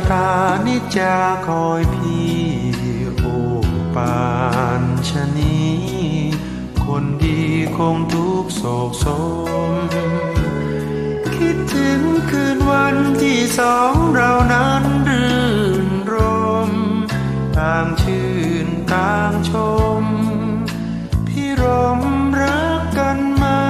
รานิจจาคอยพี่โอปานชะนี้คนดีคงทุกโศกโศมคิดถึงคืนวันที่สองเรานั้นรื่นรมต่างชื่นต่างชมพี่รมรักกันมา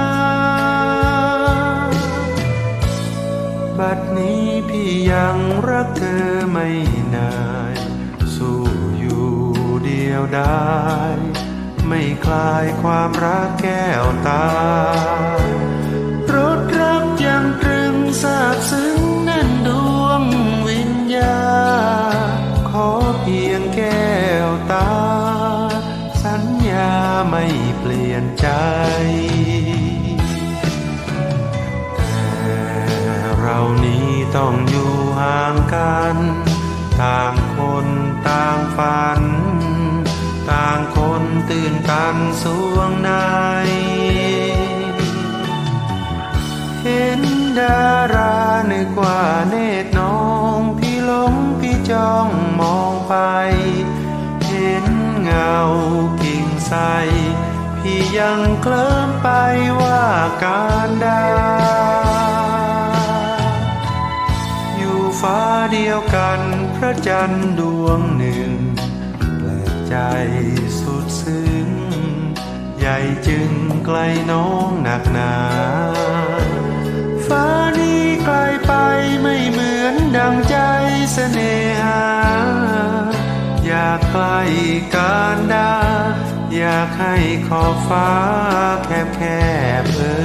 บัดนี้พี่ยังรักเธอไม่นายสู้อยู่เดียวได้ไม่คลายความรักแก้วตารถรักยังตรึงซาบซึ้งแน่นดวงวิญญาขอเพียงแก้วตาสัญญาไม่เปลี่ยนใจแต่เรานี้ต้องอยู่ห่างกันต่างคนต่างฝันต่างคนตื่นตันสวงในเห็นดารานึกว่าเนตรน้องพี่หลงพี่จ้องมองไปเห็นเงากิ่งไทรพี่ยังเคลิ้มไปว่าการดาอยู่ฟ้าเดียวกันพระจันทร์ดวงหนึ่งใจสุดซึ้งใหญ่จึงไกลน้องหนักหนาฟ้านี้ไกลไปไม่เหมือนดังใจเสน่หาอยากใกล้การดาอยากให้ขอบฟ้าแคบแคบ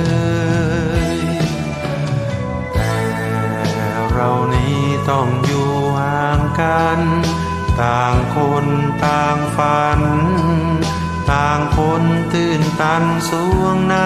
แต่เรานี้ต้องอยู่ห่างกันต่างคนต่างฝันต่างคนตื่นตันสวงใน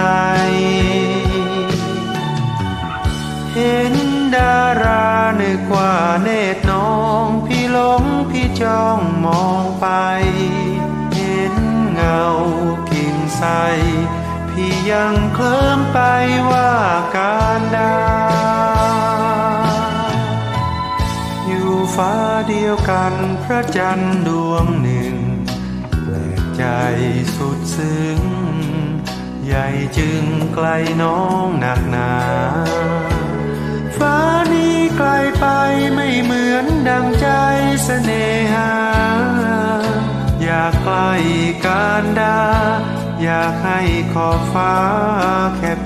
เห็นดารานึกว่าเนตรน้องพี่หลงพี่จ้องมองไปเห็นเงากิ่งไทรพี่ยังเคลิ้มไปว่าการดาอยู่ฟ้าเดียวกันพระจันทร์ดวงหนึ่งแปลกใจสุดซึ้งใหญ่จึงไกลน้องหนักหนาฟ้านี้ไกลไปไม่เหมือนดังใจเสน่หาอยากใกล้การดาอยากให้ขอบฟ้าแคบ